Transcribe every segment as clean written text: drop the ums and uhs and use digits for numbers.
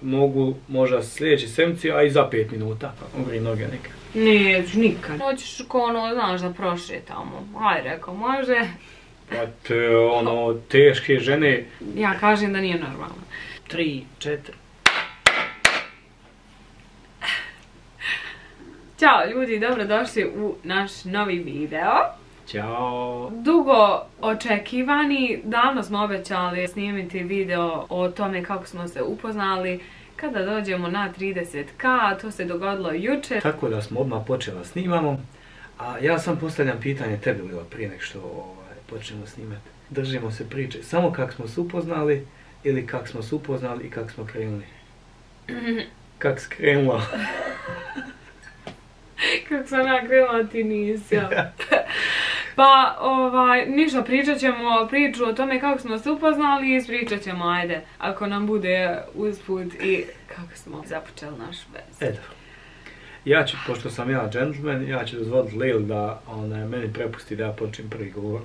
mogu možda sljedeći sedmici, a i za 5 minuta, pa ugri noge nekad. Neću nikad. Hoćeš ko ono, znaš da prošetamo. Aj, rekao, može. Pa ono, teške žene. Ja kažem da nije normalno. 3, 4. Ćao ljudi, dobrodošli u naš novi video. Ćao. Dugo očekivani, davno smo obećali snimiti video o tome kako smo se upoznali. Kada dođemo na 30k, to se dogodilo jučer. Tako da smo odmah počeli snimamo. A ja sam postavljam pitanje tebi, Lila, prije nek što počnemo snimati. Držimo se priče samo kako smo se upoznali ili kako smo se upoznali i kako smo krenuli. Kak si krenula? Kako sam ja krenula, ti nisi. Pa, ništa, pričat ćemo priču o tome kako smo se upoznali i ispričat ćemo, ajde, ako nam bude usput i kako smo započeli naš vez. Eto. Ja ću, pošto sam ja gentleman, ja ću dozvoliti Lil da meni prepusti da ja počnem prvi govor.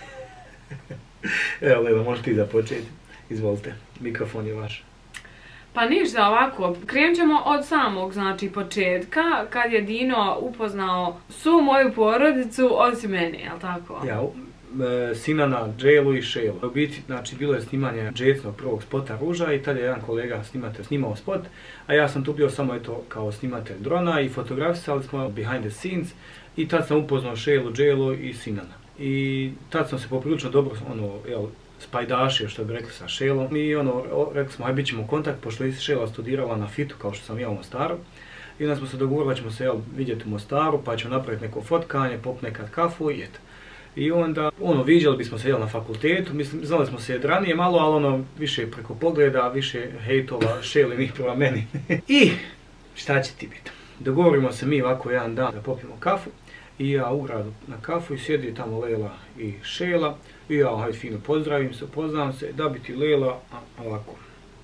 Evo Lila, možeš ti započeti. Izvolite, mikrofon je vaš. Pa ništa, ovako, krenut ćemo od samog, znači, početka, kad je Dino upoznao svu moju porodicu, osim mene, jel' tako? Ja, Sinana, Dželu i Šelu. U biti, znači, bilo je snimanje Džecnog prvog spota Ruža i tada je jedan kolega snimao spot, a ja sam tu bio samo eto kao snimatelj drona i fotografisali smo behind the scenes i tad sam upoznao Šelu, Dželu i Sinana. I tad sam se poprilično dobro, spajdašio, što bi rekli, sa Šelom i rekli smo, aj bit ćemo u kontakt, pošto je Šela studirala na FIT-u kao što sam ja u Mostaru. I onda smo se dogovorili da ćemo se vidjeti u Mostaru, pa ćemo napraviti neko fotkanje, pop nekad kafu i eto. I onda, viđali bismo se na fakultetu, mislim, znali smo se ranije malo, ali više preko pogleda, više hejtova Šelinih prema meni. I šta će ti biti? Dogovorimo se mi ovako jedan dan da popijemo kafu. I ja u gradu na kafu i sjedi tamo Lela i Šela. I ja, hajde fino, pozdravim se, upoznam se, da bi ti Lela, ovako.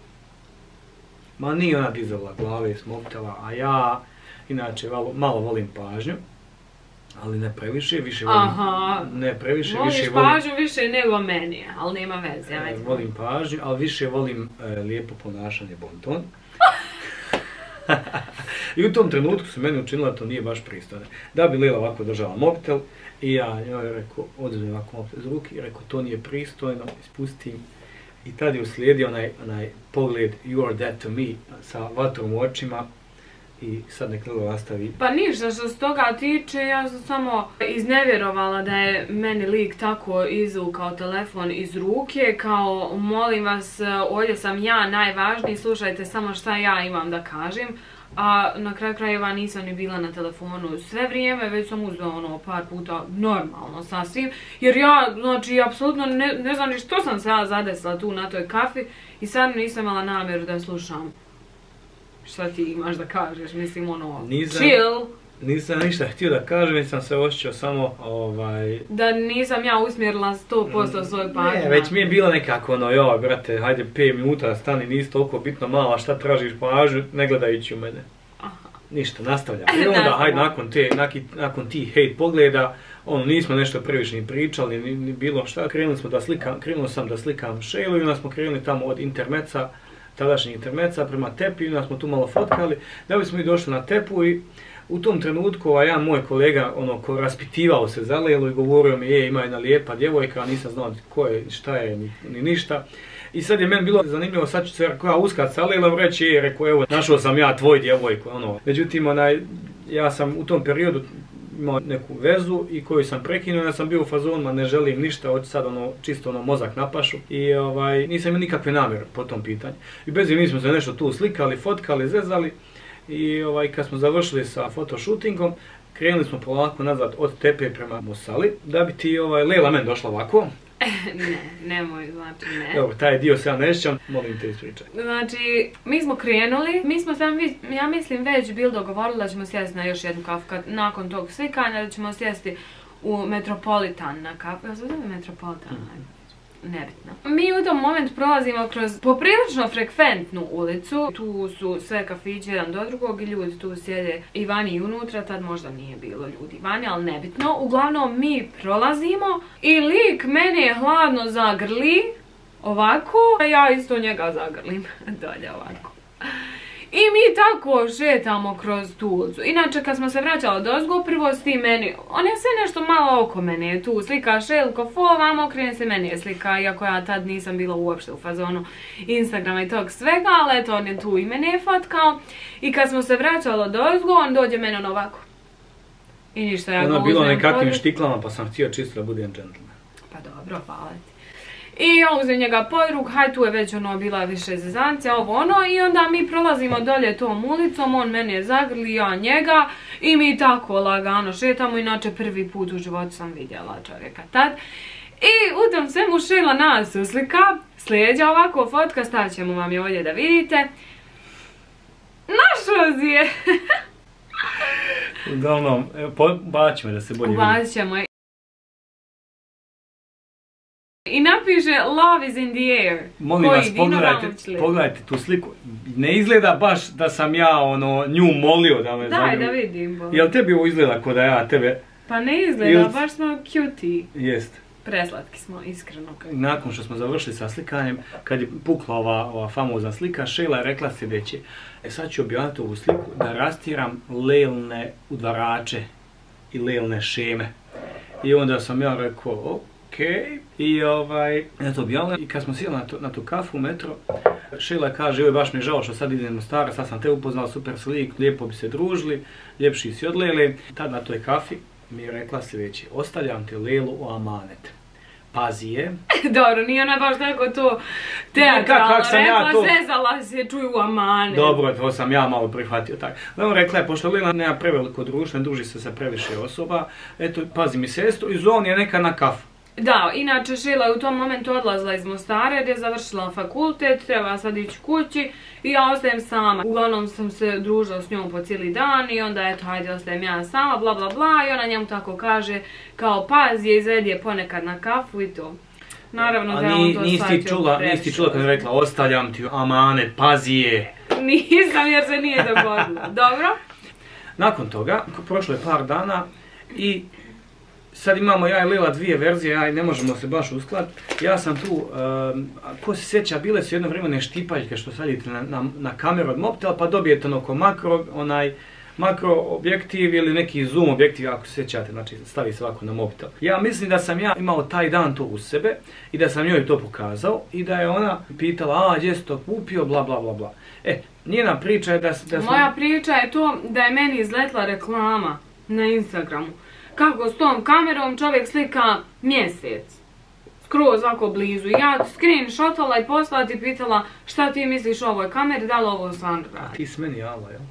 Ma nije ona dizala glave s mobitela, a ja, inače, malo volim pažnju. Ali ne previše, više volim... Aha, ne previše, voliš više volim... pažnju više nego meni, ali nema veze. Volim pažnju, ali više volim lijepo ponašanje, bon ton. I u tom trenutku se meni učinilo da to nije baš pristojno. Da bi Lila ovako držala mobitel i ja njoj rekao, oduzmem ovako mobitel iz ruke i rekao, to nije pristojno, ispustim. I tad je uslijedio onaj pogled You are dead to me sa vatrom u očima i sad nek Lila nastavi. Pa ništa što se toga tiče, ja sam samo iznevjerovala da je meni lik tako izvukao telefon iz ruke, kao molim vas, ovdje sam ja najvažniji, slušajte samo šta ja imam da kažem. A na kraju krajeva nisam ni bila na telefonu sve vrijeme, već sam uzela par puta normalno sasvim. Jer ja, znači, apsolutno ne znam ni što sam se ja zadesila tu na toj kafi i sad nisam imala namjeru da slušam. Šta ti imaš da kažeš, mislim chill. Nisam ništa htio da kažem, već sam se osjećao samo da nisam ja usmjerila 100% svoj pažnju. Ne, već mi je bilo nekako joj brate, hajde 5 minuta stani, nisi toliko bitno mala, šta tražiš pažnju, ne gledajući u mene. Aha. Ništa, nastavljam. I onda, hajde, nakon tih hejt pogleda, nismo nešto previše ni pričali, ni bilo šta, krenuo sam da slikam Šelu i onda smo krenuli tamo od intermeca, tadašnjeg intermeca prema tepi i onda smo tu malo fotkali, da bismo i došli na tepu i u tom trenutku jedan moj kolega ko raspitivao se za Lelu i govorio mi ima jedna lijepa djevojka, nisam znao ko je, šta je, ni ništa. I sad je meni bilo zanimljivo, sad ću se koja uskat sa Lelom reći, rekao evo, našao sam ja tvoj djevojku, Međutim, ja sam u tom periodu imao neku vezu i koju sam prekinuo, ja sam bio u fazonu, ne želim ništa, hoću sad čisto mozak na pašu i nisam imao nikakve namjere po tom pitanju. I bez mi smo se nešto tu slikali, fotkali, zezali i kad smo završili sa fotoshootingom, krenuli smo polako nazad od tepe prema Mosali, da bi ti Lela meni došla ovako. Nemoj, znači ne. Dobro, taj dio se ja ne sjećam, molim te ispričaj. Znači, mi smo krenuli, mi smo ja mislim već bili dogovorili da ćemo sjesti na još jednu kafu, nakon tog slikanja da ćemo sjesti u Metropolitan na kafu. Ja zove Metropolitan, nebitno. Mi u tom momentu prolazimo kroz poprilično frekventnu ulicu. Tu su sve kafići jedan do drugog i ljudi tu sjede i vani i unutra, tad možda nije bilo ljudi vani, ali nebitno. Uglavnom mi prolazimo i lik mene hladno zagrli ovako, a ja isto njega zagrlim dolje ovako. tako šetamo kroz tu ulicu. Inače, kad smo se vraćali odozgo, prvo s tim meni, on je sve nešto malo oko mene, tu slika Šelko, vam okrene se meni je slika, iako ja tad nisam bila uopšte u fazonu Instagrama i tog svega, ali eto, on je tu i mene je fotkao. I kad smo se vraćali odozgo, on dođe meni ovako. I ništa, ja ga uzmem. Ono bilo nekakvim štiklama, pa sam htio čisto da budem džentlmen. Pa dobro, hvala ti. I ja uzem njega pod ruk, haj tu je već bila više zezancija, ovo ono, i onda mi prolazimo dolje tom ulicom, on mene zagrli, ja njega, i mi tako lagano šetamo, inače prvi put u životu sam vidjela čovjeka tad. I u tom svemu Šela nas uslika, slijeđa ovako fotka, stavit ćemo vam je ovdje da vidite. Našo je! Uglavnom, bacimo da se bolje vidi. Ubacit ćemo je. I napiše Love is in the air. Molim vas, pogledajte tu sliku. Ne izgleda baš da sam ja nju molio da me zagrli. Daj da vidim. Jel tebi ovo izgleda ko da ja tebe... Pa ne izgleda, baš smo cutie. Jest. Preslatki smo, iskreno. Nakon što smo završili sa slikanjem, kad je pukla ova famozna slika, Šela je rekla sljedeće. Sad ću objaviti ovu sliku da rastiram lelne udvarače i lelne šeme. I onda sam ja rekao, okej. I eto objavila. I kad smo sjeli na tu kafu u metro, Šela kaže, joj baš mi je žao što sad idem u Stara, sad sam te upoznala, super slik, lijepo bi se družili, ljepši si od Lele. Tad na toj kafi mi je rekla sljedeće, ostavljam te Lelu u amanet. Pazi je. Dobro, nije ona baš tako to teatralno rekla, zezala se, čuju u amanet. Dobro, to sam ja malo prihvatio tako. On rekla je, pošto Lela nema preveliko društvo, ne druži se sa previše osoba, eto, pazi mi sestru, i zon je neka na kafu. Da, inače Šela je u tom momentu odlazila iz Mostara jer je završila fakultet, treba sad ići kući i ja ostajem sama. Uglavnom sam se družila s njom po cijeli dan i onda eto, hajde ostajem ja sama, bla bla bla, i ona njemu tako kaže kao pazi je, izvedi je ponekad na kafu i to. Naravno da je on to shvatio previše. Nisi čula kad je rekla ostavljam ti amanet, pazi je. Nisam jer se nije dogodilo. Dobro? Nakon toga, prošlo je par dana i sad imamo ja i Lela dvije verzije, ne možemo se baš uskladiti. Ja sam tu, ko se sjeća, bile su jedno vrijeme štipaljke što sadite na kameru od mobitela pa dobijete oko makro objektiv ili neki zoom objektiv, ako se sjećate, znači stavi se ovako na mobitel. Ja mislim da sam ja imao taj dan to uz sebe i da sam njoj to pokazao i da je ona pitala, gdje si to kupio, bla bla bla bla. Njena priča je da Moja priča je to da je meni izletla reklama na Instagramu. Kako s tom kamerom čovjek slika mjesec. Skroz ovako blizu. Ja screenshotala i poslala ti pitala šta ti misliš o ovoj kameri, da li ovo stvarno radi. Ti s meni jala, jel?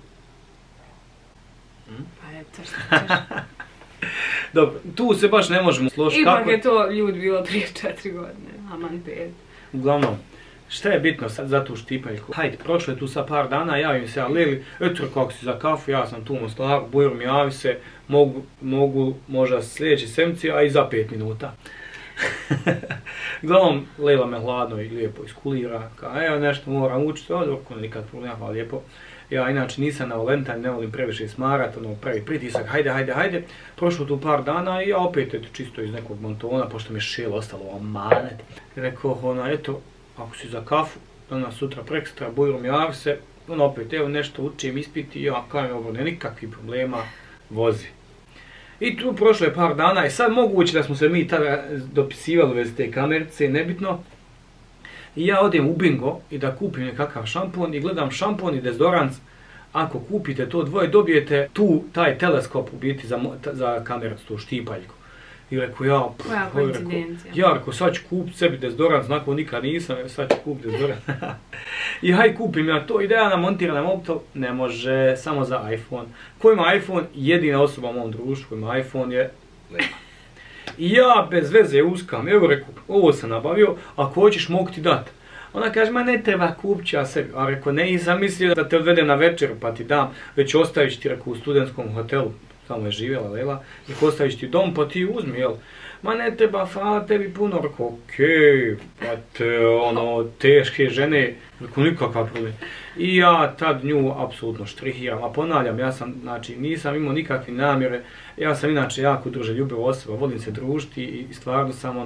Pa eto što ćeš. Dobro, tu se baš ne možemo složiti. Ipak je to ljudi bilo prije 4 godine, aman 5. Uglavnom, šta je bitno sad za tu štipaljku? Hajde, prošlo je tu sa par dana, javim se ja Leli, eto kako si za kafu, ja sam tu u Mostaru, Bujro mi javi se, mogu možda sljedeći sedmici, a i za 5 minuta. Uglavnom, Lela me hladno i lijepo iskulira, kao evo nešto moram učiti, dok nikad problema, hvala lijepo. Ja inače nisam na Valentajn, ne volim previše smarat, pravi pritisak, hajde. Prošlo tu par dana i ja opet eto čisto iz nekog montona, pošto mi je Šela ostalo u amanet. Rekao eto, ako si za kafu, danas sutra prekstra, Bujro mi javi se, opet evo nešto učim, ispiti, ja kajem ovo, ne nikakvih problema, vozi. I tu prošlo je par dana i sad moguće da smo se mi tada dopisivali vez te kamerice, nebitno. I ja odem u bingo i da kupim nekakav šampon i gledam šampon i dezodorans. Ako kupite to dvoje, dobijete taj teleskop u biti za kamerac, tu štipaljku. I rekao ja rekao sad ću kupiti sebi dezodorans, nakon nikad nisam, sad ću kupiti dezodorans. I haj kupim ja to i da ja namontiram na mobitel, ne može, samo za iPhone. Ko ima iPhone, jedina osoba u mom društvu koji ima iPhone je Lela. I ja bez veze uskam, evo rekao, ovo sam nabavio, ako hoćeš mogu ti dati. Ona kaže, ma ne treba kupit ću ja sebi. A rekao, ne, nisam mislio da te odvedem na večeru pa ti dam, već ostavit ću ti, rekao, u studentskom hotelu, tamo je živjela Lela, i ostavit ću ti dom pa ti uzmi, jel? Ma ne treba, hvala tebi puno, rekao, okej, pa te, teške žene, rekao, nikakav problem. I ja tad nju apsolutno štrihiram, a ponavljam, ja sam, znači, nisam imao nikakve namjere, ja sam inače jako druželjubiva osoba, volim se družiti i stvarno sam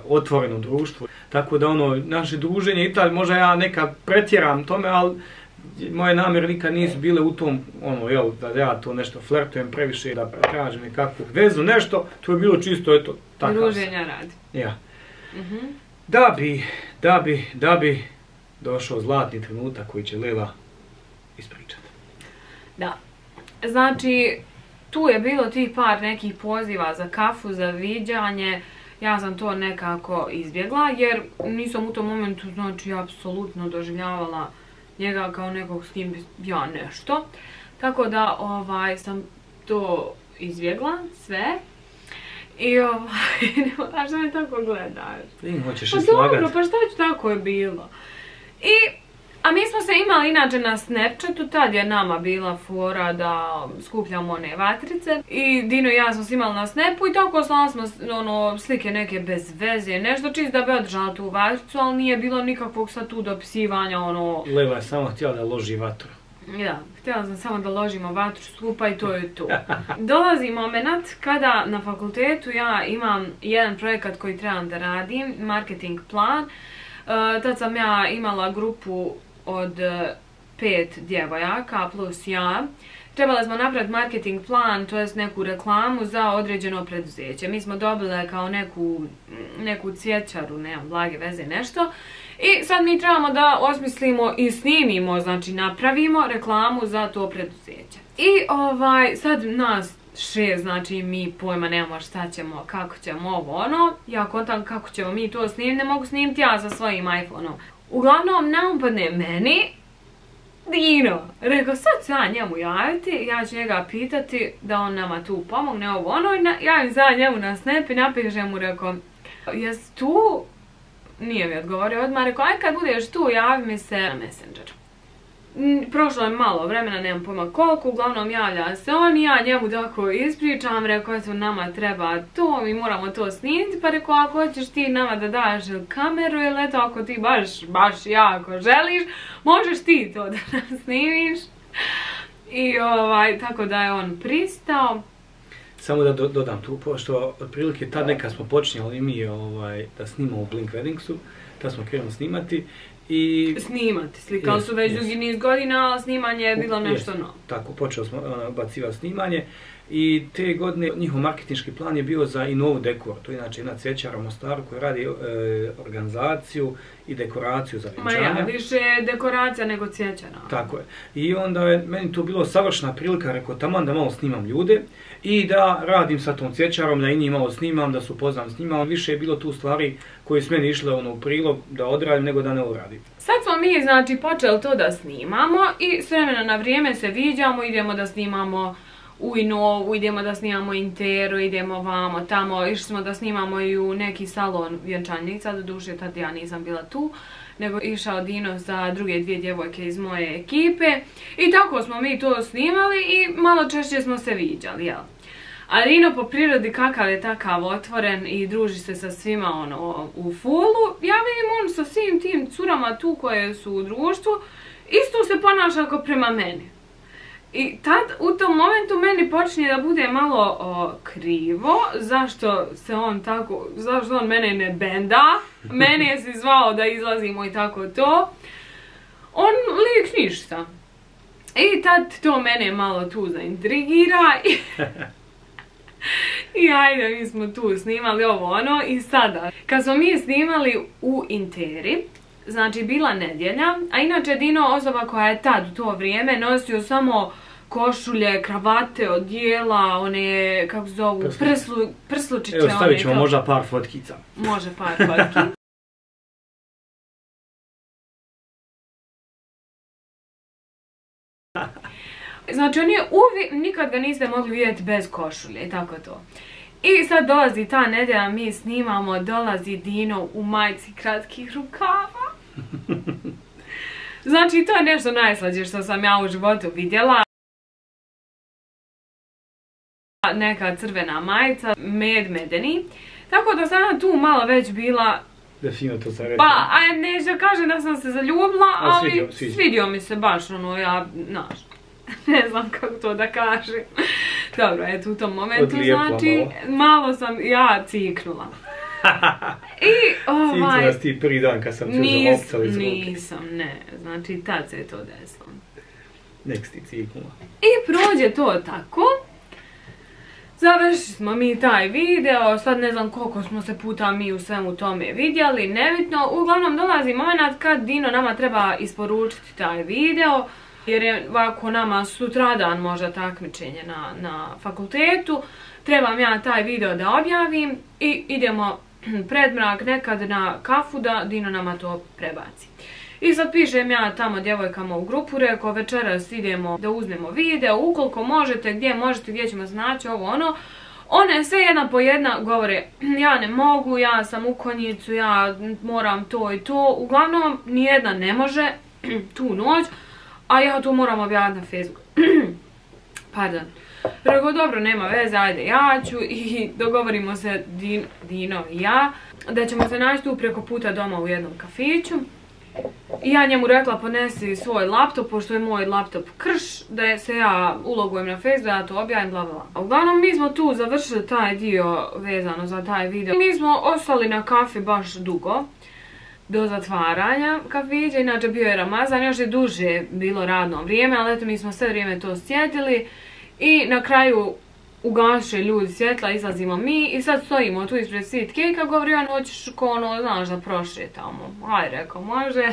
otvoreno društvo. Tako da naše druženje i tad možda ja nekad pretjeram tome, ali moje namjere nikad nisu bile u tom, ono, jel, da ja to nešto flertujem previše, da tražim nekakvu vezu, nešto, to je bilo čisto, eto, takav sam. Druženja radi. Ja. Da bi došao zlatni trenutak koji će Lela ispričati. Da. Znači, tu je bilo tih par nekih poziva za kafu, za viđanje. Ja sam to nekako izbjegla jer nisam u tom momentu, znači, apsolutno doživljavala njega kao nekog s kim bi ja nešto. Tako da sam to izbjegla sve. I a što me tako gledaš? Hoćeš pa dobro, pa šta ću, tako je bilo. A mi smo se imali inače na Snapchatu, tad je nama bila fora da skupljamo one vatrice. I Dino i ja smo se imali na Snapu i tako slali smo slike neke bez veze, nešto čist da bi održala tu vatricu, ali nije bilo nikakvog sad tu dopisivanja, Lela je samo htjela da loži vatru. Da, htjela sam samo da ložimo vatru skupa i to je to. Dolazi moment kada na fakultetu ja imam jedan projekat koji trebam da radim, marketing plan. Tad sam ja imala grupu od 5 djevojaka plus ja. Trebali smo napraviti marketing plan, to jest neku reklamu za određeno preduzeće. Mi smo dobile kao neku cvjećaru, nemam blage veze, nešto. I sad mi trebamo da osmislimo i snimimo, znači napravimo reklamu za to preduzeće. I sad nas 6, znači mi pojma nemamo šta ćemo, kako ćemo ovo. Ja kontam kako ćemo mi to snimiti, ne mogu snimiti ja sa svojim iPhone-om. Uglavnom, napadne meni Dino. Rekao, sad ću ja njemu javiti, ja ću njega pitati da on nama tu pomogne, i javim sad njemu na Snap i napišem mu, rekao, jesi tu? Nije mi odgovorio odmah, rekao, aj kad budeš tu, javi mi se na Messenger. Prošlo je malo vremena, nemam pojma koliko, uglavnom javlja se on i ja njemu tako ispričam, rekao, eto nama treba to, mi moramo to snimiti, pa rekao, ako hoćeš ti nama da daš kameru ili eto, ako ti baš jako želiš, možeš ti to da nas snimiš. I tako da je on pristao. Samo da dodam tu, pošto otprilike tad nekad smo počinjali mi da snimamo u Blink Weddingsu, tad smo krenuli snimati. Snimati, slikali su već dugi niz godina, ali snimanje je bilo nešto novo. Tako, počeli smo bacivati snimanje i te godine njihov marketinški plan je bio za Inovu Dekor, to je inače jedna cvjećara u Mostaru koja radi organizaciju i dekoraciju za vjenčanja. Ma ja, više dekoracija nego cvjećara. Tako je. I onda je meni to bilo savršena prilika, rekao, taman da malo snimam ljude i da radim sa tom cvjećarom, da i njih malo snimam, da se upoznam s njima. Više je bilo tu stvari koje su meni išle u prilog da odradim nego da ne odradim. Sad smo mi, znači, počeli to da snimamo i s vremena na vrijeme se viđamo, idemo da snimamo u Inovu, idemo da snimamo Interu, idemo vamo, tamo, išli smo da snimamo i u neki salon vjenčanica, doduše tad ja nisam bila tu, nego išao Dino sa druge 2 djevojke iz moje ekipe i tako smo mi to snimali i malo češće smo se viđali, jel? A Dino po prirodi kakav je takav otvoren i druži se sa svima u fullu, ja vidim on sa svim tim curama tu koje su u društvu, isto se ponaša kao prema meni. I tad u tom momentu meni počinje da bude malo krivo, zašto on mene ne benda, mene je se zvao da izlazimo i tako to. On lik ništa. I tad to mene malo tu zaintrigira i ajde, mi smo tu snimali i sada. Kad smo mi snimali u Interi, znači bila nedjelja, a inače Dino osoba koja je tad u to vrijeme nosio samo košulje, kravate, odijela, one, kako se zovu, prslučiće. Evo, stavit ćemo možda par fotkica. Može par fotki. Znači, nikad ga niste mogli vidjeti bez košulje i tako to. I sad dolazi ta nedjelja, mi snimamo, dolazi Dino u majici kratkih rukava. Znači, to je nešto najslađe što sam ja u životu vidjela. Neka crvena majica, medeni. Tako da sam tu malo već bila... Da fino to sam rekla. Pa, neću kažem da sam se zaljubila, ali svidio mi se baš, ne znam kako to da kažem. Dobro, eto u tom momentu, znači, malo sam ja ciknula. I Cicu nas ti prvi dan kad sam ti uzela opcal iz ruke. Nisam, ne. Znači, tad se je to desilo. Nek ti cikula. I prođe to tako. Završili smo mi taj video, sad ne znam koliko smo se puta mi u svemu tome vidjeli, nebitno. Uglavnom dolazi moment kad Dino nama treba isporučiti taj video, jer je ovako nama sutradan možda takmičenje na fakultetu. Trebam ja taj video da objavim i idemo pred mrak nekad na kafu da Dino nama to prebaci. I sad pišem ja tamo djevojkama u grupu, rekao večeras idemo da uzmemo video, ukoliko možete, gdje ćemo znači ovo ono. One sve jedna po jedna govore, ja ne mogu, ja sam u Konjicu, ja moram to i to. Uglavnom, nijedna ne može tu noć, a ja to moram objaviti na Facebook. Pardon. Rekao, dobro, nema veze, ajde ja ću i dogovorimo se Dino i ja da ćemo se naći tu preko puta doma u jednom kafiću. I ja njemu rekla ponesi svoj laptop, pošto je moj laptop krš, da se ja ulogujem na Facebook, da ja to objavim, bla bla. Uglavnom mi smo tu završili taj dio vezano za taj video. Mi smo ostali na kafi baš dugo, do zatvaranja kafića, inače bio je Ramazan, još je duže bilo radno vrijeme, ali eto mi smo sve vrijeme to sjetili. I na kraju ugaše ljudi svjetla, izlazimo mi i sad stojimo tu ispred Sweet Cake-a, govori on, hoćeš ko ono, znaš da prošetamo. Aj, rekao, može.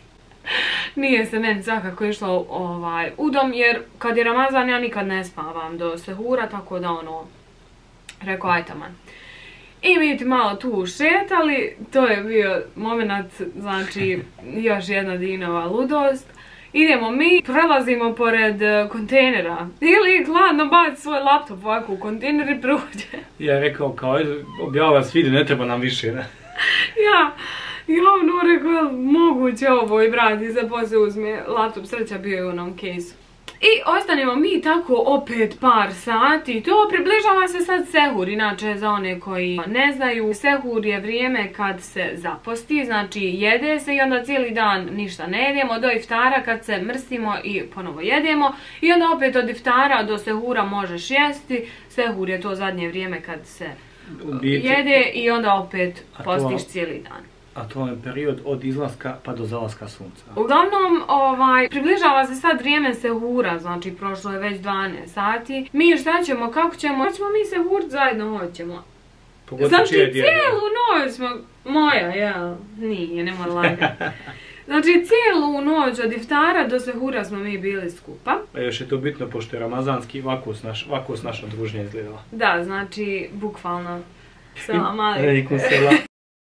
Nije se meni svakako išlo u dom, jer kad je Ramazan ja nikad ne spavam do sehura, tako da ono, rekao, aj taman. I mi ti malo tu šetali, to je bio moment, znači, još jedna Dinova ludost. Idemo mi, prelazimo pored kontejnera. Ili gladno baci svoj laptop ovako u kontejner i prođe. Ja rekao kao, objavila s video, ne treba nam više, ne? Ja ono rekao, moguće ovo i vrati se poslije uzme laptop, sreća bio je u onom kejsu. I ostanemo mi tako opet par sati, to približava se sad sehur, inače za one koji ne znaju, sehur je vrijeme kad se zaposti, znači jede se i onda cijeli dan ništa ne jedemo, do iftara kad se mrsimo i ponovo jedemo i onda opet od iftara do sehura možeš jesti, sehur je to zadnje vrijeme kad se jede i onda opet postiš cijeli dan. A to je period od izlaska pa do zalaska sunca. Uglavnom, približava se sad vrijeme sehura, znači prošlo je već 12 sati. Mi šta ćemo, kako ćemo? Hoćemo mi sehurit zajedno, hoćemo. Znači cijelu noć smo, moja, ja, nije, nema lagati. Znači cijelu noć od iftara do sehura smo mi bili skupa. A još je to bitno pošto je ramazanski, ovako s naša družnja izgledala. Da, znači, bukvalno, selam alejkum. Alejkum selam.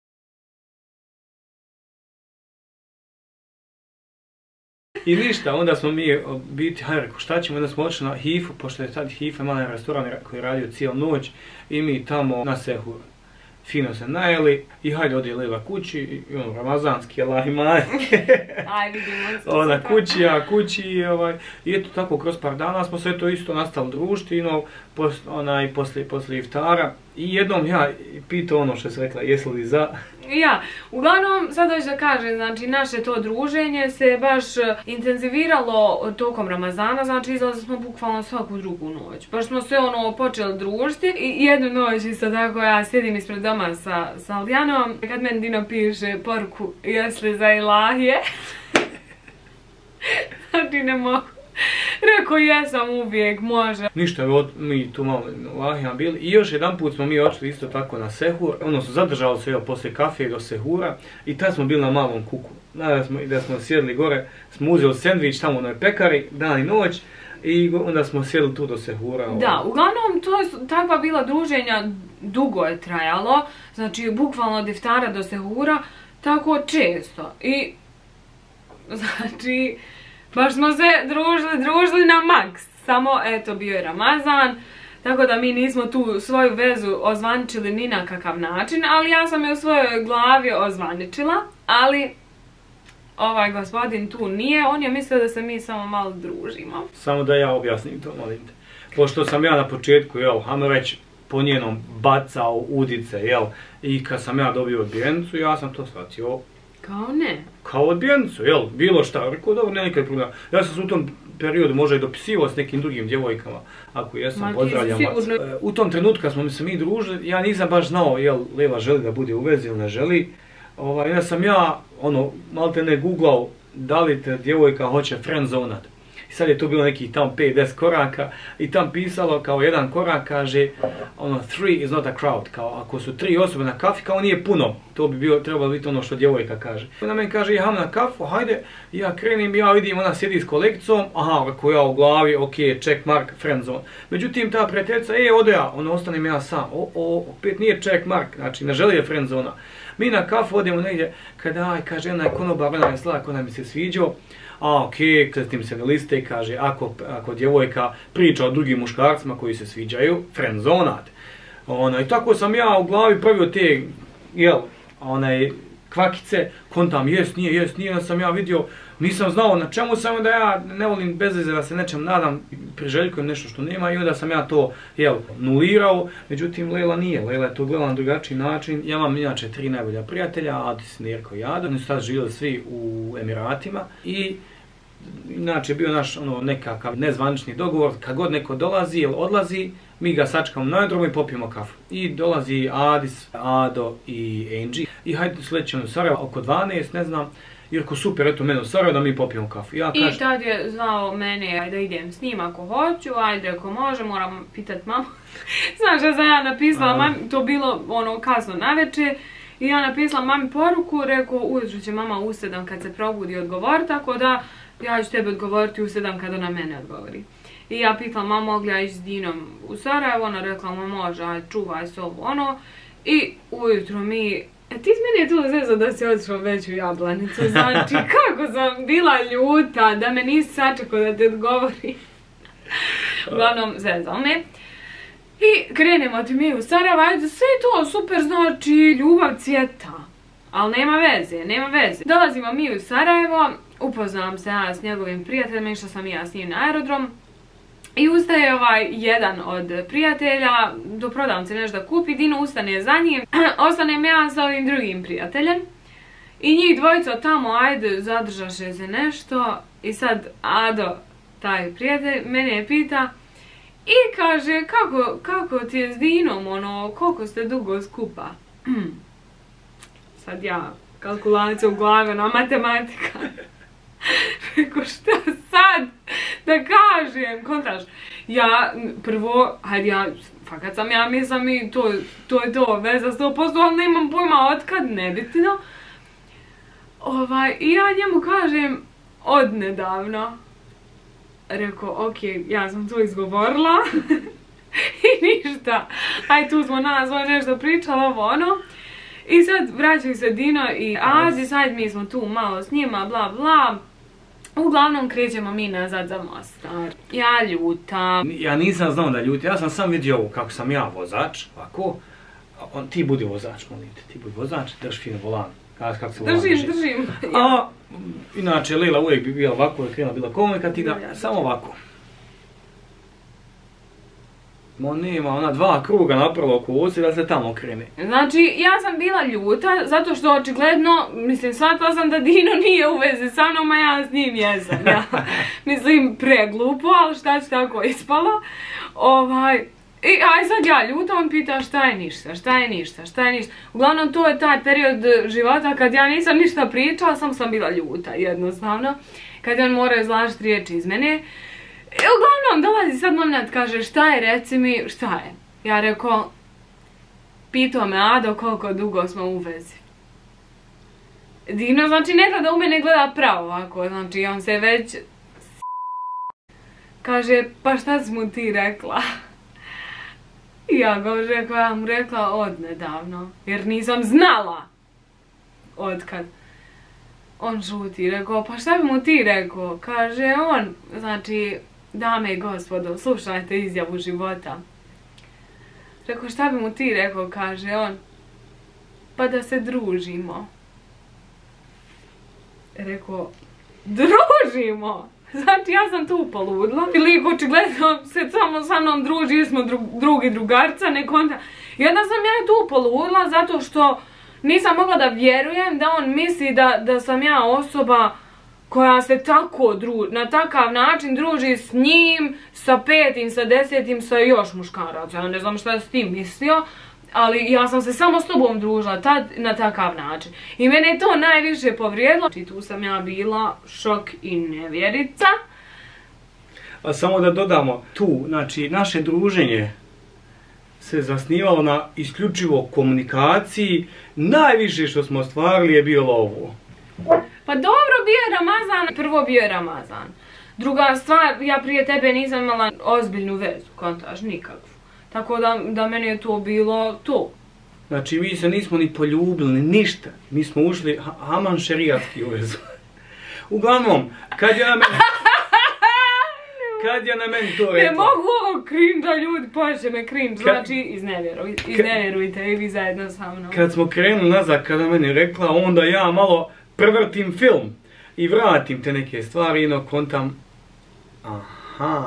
I ništa, onda smo mi biti, hajde reko, šta ćemo, onda smo odšli na Hifu, pošto je tad Hifa imala restoran koji je radio cijelu noć i mi tamo na sehur. Fino se najeli i hajde ode Leva kući, i ono, ramazanski, Allah imaj. Aj, vidimo se. Ona kući, ja kući, i eto tako kroz par dana smo se to isto nastali družiti, poslije iftara. I jednom ja pitao ono što se rekla, jesi li za? Ja, uglavnom, sad hoću da kažem, znači naše to druženje se baš intenziviralo tokom Ramazana, znači izlazili smo bukvalno svaku drugu noć. Baš smo se ono počeli družiti i jednu noć isto tako ja sjedim ispred doma sa Aldijanom, kad meni Dino piše poruku, jesi li za ilahije? Znači ne mogu. Rekao jesam uvijek, može. Ništa, mi tu malo lahijama bili i još jedan put smo mi očeli isto tako na sehur, odnosno zadržali se poslije kafe do sehura i tad smo bili na malom kuku. Da smo sjedli gore, smo uzeli sendvič tamo u onoj pekari, dan i noć i onda smo sjedli tu do sehura. Da, uglavnom to je takva bila druženja, dugo je trajalo, znači bukvalno od iftara do sehura, tako često i znači baš smo se družili na maks, samo eto bio je Ramazan, tako da mi nismo tu svoju vezu ozvaničili ni na kakav način, ali ja sam je u svojoj glavi ozvaničila, ali ovaj gospodin tu nije, on je mislio da se mi samo malo družimo. Samo da ja objasnim to, molim te. Pošto sam ja na početku, hajmo reći, po njenom bacao udice, i kad sam ja dobio odbijenicu, ja sam to shvatio kao ne. Kao odbijenicu, bilo šta, rekao dobro, nema nikad problema. Ja sam se u tom periodu možda i dopisivao s nekim drugim djevojkama, ako jesam, pozdravljam vas. U tom trenutku kad smo se mi družili, ja nisam baš znao jel Lela želi da bude u vezi ili ne želi. Ja sam malte ne googlao da li te djevojka hoće friendzonat. I sad je tu bilo nekih tamo 5-10 koraka i tam pisalo kao jedan korak, kaže 3 is not a crowd, kao ako su 3 osobe na kafi, kao nije puno, to bi trebalo biti ono što djevojka kaže. Ona meni kaže, idem na kafu, hajde, ja krenim, ja vidim, ona sjedi s kolegicom, aha, ako ja u glavi, ok, check mark, friendzone. Međutim, ta prijateljica, ode ja, ostanem ja sam, opet nije check mark, znači ne želi je friendzona. Mi na kafu odemo negdje, kada kaže, ona je konobar, ona je slak, ona mi se sviđao. Ok, kretim se na liste, kaže, ako djevojka priča o drugim muškarcima koji se sviđaju, friendzonat. I tako sam ja u glavi pravio te, kvakice, kontam, nije, da sam ja vidio, nisam znao na čemu, samo da ja ne volim bez veze da se nečem nadam, priželjkujem nešto što nema i onda sam ja to, nulirao, međutim Lela nije, Lela je to gledala na drugačiji način, ja imam inače 3 najbolja prijatelja, Adis, Nerko i Ado, oni su tad živjeli svi u Emiratima i inače bio naš nekakav nezvanični dogovor, kad god neko dolazi ili odlazi, mi ga sačekamo na aerodromu i popijemo kafu. I dolazi Adis, Ado i Angie i hajde sledećemo u Sarajevo oko 12, ne znam, i rekao super, eto mene u Sarajevo da mi popijemo kafu. I tad je zvao mene da idem s njim ako hoću, ajde ako može, moram pitat mamu. Znaš što sam ja napisala, mami, to bilo kasno navečer, i ja napisala mami poruku, rekao ujutro će mama u 7 kad se probudi odgovor, tako da ja ću tebi odgovoriti u 7 kada ona mene odgovori. I ja pitala mama mogu li ja ići s Dinom u Sarajevo, ona rekla može, ajde čuvaj se ovo i ujutro mi, ti s mene je tu zezao da si otišao već u Jablanicu, znači kako sam bila ljuta da me nisi sačekao da te odgovori. Uglavnom zezao me. I krenemo ti mi u Sarajevo, ajde sve to super, znači ljubav cvjeta. Ali nema veze. Dolazimo mi u Sarajevo, upoznam se ja s njegovim prijateljima, išla sam i ja s njim na aerodrom. I ustaje jedan od prijatelja, do prodavnice nešto da kupi, Dino ustane za njim, ostanem ja sa ovim drugim prijateljem. I njih dvojica tamo, ajde, zadržaše se nešto. I sad Ado, taj prijatelj, mene pita i kaže, kako ti je s Dinom, koliko ste dugo skupa? Sad ja, kalkulacija u glavi, matematika. Rekao, šta sad da kažem, kontraš. Ja, prvo, hajde ja, fakat sam ja mislim i to je to, veza 100%, ali ne imam pojma otkad, nebitno. I ja njemu kažem, odnedavno. Rekao, ok, ja sam to izgovorila. I ništa. Aj, tu smo nešto pričala, I sad vraćaju se Dino i Azi, sad mi smo tu malo s njima, bla bla. Uglavnom krećemo mi nazad za Mostar. Ja ljuta. Ja nisam znao da ljuta, ja sam sam vidio ovo kako sam ja vozač, ovako. Ti budi vozač, molim te, ti budi vozač, drži fino volan. Kako se volan drži. Držim. A, inače, Lela uvijek bi bila ovako, krenula bila komunikativna, samo ovako. Nema, ona 2 kruga napravila oko usi da se tamo krene. Znači, ja sam bila ljuta, zato što očigledno, mislim, shvatila sam da Dino nije u vezi sa mnom, a ja s njim jesam. Mislim, preglupo, ali šta će tako ispalo. I aj sad ja ljuta, on pita šta je ništa. Uglavnom, to je taj period života kad ja nisam ništa pričala, samo sam bila ljuta, jednostavno. Kad on mora izlažiti riječi iz mene. Uglavnom, dolazi sad moment, kaže šta je, reci mi, šta je? Ja rekao, pitao me Ado koliko dugo smo u vezi. Dino, znači ne gleda u mene, gleda pravo ovako, znači on se već kaže, pa šta si mu ti rekla? I ja mu rekla odnedavno, jer nisam znala otkad. On šuti, rekao, pa šta bi mu ti rekao? Kaže on, znači, dame i gospodo, slušajte izjavu života. Rekao, šta bi mu ti rekao? Kaže on, pa da se družimo. Rekao, družimo? Znači, ja sam tu poludla. Lik očigledno se samo sa mnom druži, jer smo drugi drugarca, ne konta. I onda sam ja tu poludla zato što nisam mogla da vjerujem da on misli da sam ja osoba koja se tako na takav način druži s njim, sa 5, sa 10, sa još muškaraca. Ja ne znam šta je s tim mislio, ali ja sam se samo s tobom družila tad na takav način. I mene je to najviše povrijedilo. I tu sam ja bila šok i nevjerica. A samo da dodamo, tu, znači, naše druženje se zasnivalo na isključivo komunikaciji. Najviše što smo ostvarili je bilo ovo. Pa dobro, bio je Ramazan. Prvo bio je Ramazan. Druga stvar, ja prije tebe nisam imala ozbiljnu vezu, kontaž, nikakvu. Tako da meni je to bilo to. Znači, mi se nismo ni poljubili, ni ništa. Mi smo ušli haman šerijatski u vezu. Uglavnom, kad je na meni to rekla... Ne mogu ovo cringe-a, ljudi, pođe me cringe, znači iznevjerujte i vi zajedno sa mnom. Kad smo krenuli nazad, kada meni rekla, onda ja malo prevrtim film i vratim te neke stvari, no kontam... Aha...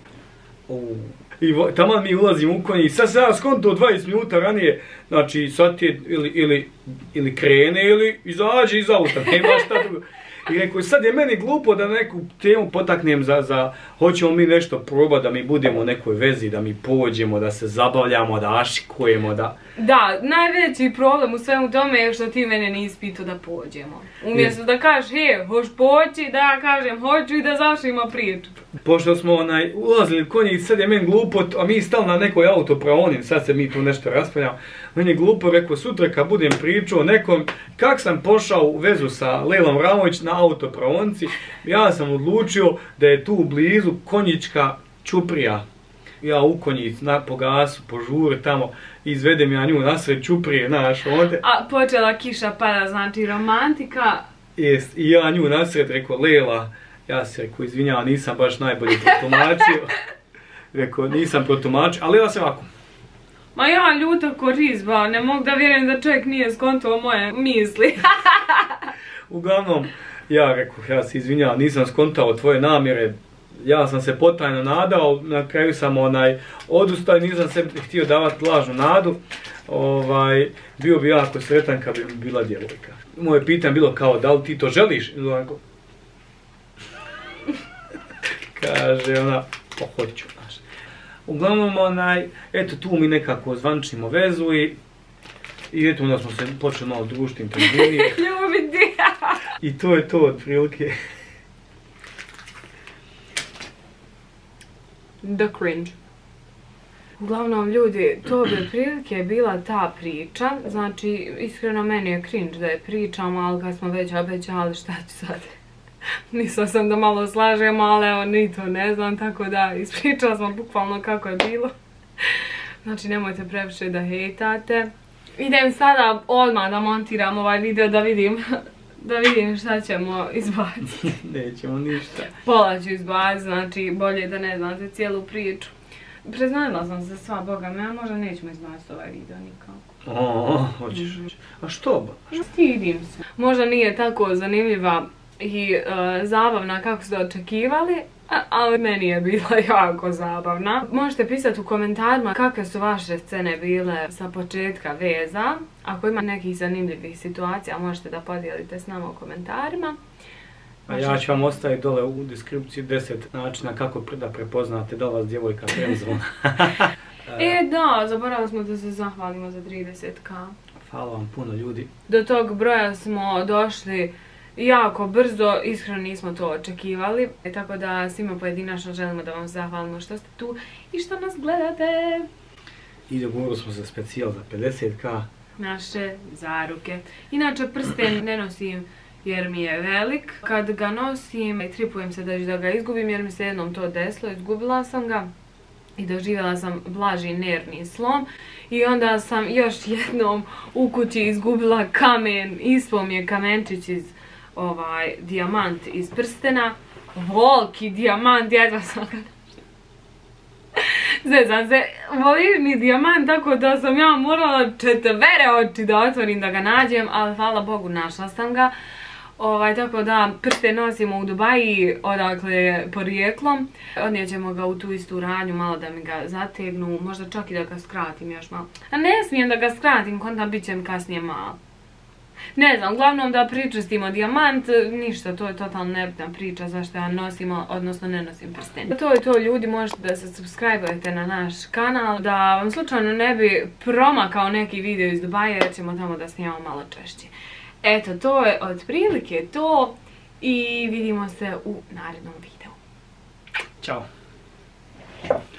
I tamo mi ulazim u konji i sad se ja skonto 20 minuta ranije, znači sad ti ili krene ili izađe iz auta, nema šta drugo. I rekao, sad je meni glupo da neku temu potaknem za hoćemo mi nešto probati, da mi budemo u nekoj vezi, da mi pođemo, da se zabavljamo, da ašikujemo, da... Da, najveći problem u svemu tome je što ti mene nisi pitao da pođemo. Umjesto da kažeš, hoš poći, da ja kažem hoću i da završimo priču. Pošto smo ulazili u konji, sad je meni glupo, a mi stali na nekoj autopraoni, sad se mi tu nešto raspravljamo. Meni je glupo, rekao, sutra kad budem pričao nekom kak sam pošao u vezu sa Lejlom Ramović na autopraonci, ja sam odlučio da je tu blizu Konjička Ćuprija. Ja u Konjic, po gasu, po žuri tamo, izvedem ja nju nasred Ćuprije, znaš, ovdje. A počela kiša pada, znači romantika. Jest, i ja nju nasred, rekao, Lejla, ja se rekao, izvinjavam, nisam baš najbolji protumačio. Rekao, nisam protumačio, ali ja se ovako. Ma ja ljuta ko rizba, ne mogu da vjerujem da čovjek nije skontao moje misli. Uglavnom, ja rekao, ja se izvinjavam, nisam skontao tvoje namjere. Ja sam se potajno nadao, na kraju sam odustao i nisam sebi htio davati lažnu nadu. Bio bi jako sretan kad bi bila djevojka. Moje pitanje bilo kao, da li ti to želiš? Kaže ona, pa hoću. Uglavnom, eto tu mi nekako zvančimo vezu i eto onda smo se počeli malo družiti intenzivnije. Ljubiti! I to je to otprilike. The cringe. Uglavnom, ljudi, to bi otprilike bila ta priča. Znači, iskreno meni je cringe da je pričam, ali kad smo već obećali, šta ću sad? Mislila sam da malo slažemo, ali evo, ni to ne znam, tako da ispričala sam bukvalno kako je bilo. Znači, nemojte previše da hejtate. Idem sada odmah da montiram ovaj video da vidim šta ćemo izbaciti. Nećemo ništa. Pola ću izbaciti, znači bolje da ne znate cijelu priču. Preznajela sam se sva, boga me, a možda nećemo izbaciti ovaj video nikako. Hoćeš. A što ba? Stidim se. Možda nije tako zanimljiva i zabavna kako ste očekivali, ali meni je bila jako zabavna. Možete pisati u komentarima kakve su vaše scene bile sa početka veza. Ako ima nekih zanimljivih situacija, možete da podijelite s nama u komentarima. A ja ću vam ostaviti dole u deskripciji 10 načina kako da prepoznate da vas djevojka friendzone. Da, zaboravili smo da se zahvalimo za 30k. Hvala vam puno, ljudi. Do tog broja smo došli jako brzo, iskreno nismo to očekivali. Tako da svima pojedinačno želimo da vam zahvalimo što ste tu i što nas gledate. I dogovorili smo se specijal za 50k. Naše zaruke. Inače, prsten ne nosim jer mi je velik. Kad ga nosim, tripujem se da ga izgubim jer mi se jednom to desilo, izgubila sam ga. I doživjela sam blaži nervni slom. I onda sam još jednom u kući izgubila kamen. Ispao mi je kamenčić iz dijamant iz prstena. Volki dijamant, jedva sam ga zezam se, voližni dijamant, tako da sam ja morala 4 oči da otvorim da ga nađem, ali hvala Bogu našla sam ga. Tako da prste nosimo u Dubaji, odakle porijeklom. Odnijećemo ga u tu istu radnju, malo da mi ga zategnu, možda čak i da ga skratim još malo. A ne smijem da ga skratim, onda bit će mi kasnije malo. Ne znam, uglavnom da pričestimo dijamant, ništa, to je totalno nebitna priča zašto ja nosim, odnosno ne nosim prsten. To je to, ljudi, možete da se subscribe-ujete na naš kanal, da vam slučajno ne bi promakao neki video iz Dubaja, jer ćemo tamo da snimamo malo češće. Eto, to je otprilike to i vidimo se u narednom videu. Ćao!